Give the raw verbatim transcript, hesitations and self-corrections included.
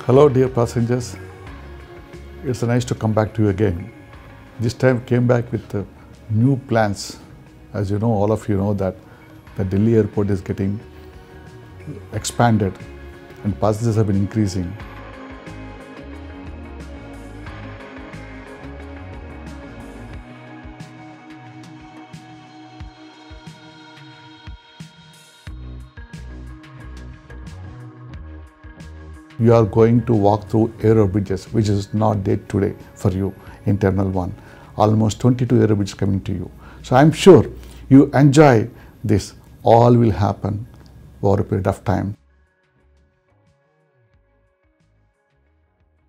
Hello dear passengers, it's nice to come back to you again. This time came back with uh, new plans. As you know, all of you know that the Delhi airport is getting expanded and passengers have been increasing. You are going to walk through aero bridges, which is not there today for you in Terminal one. Almost twenty-two aero bridges coming to you. So I'm sure you enjoy this. All will happen over a period of time.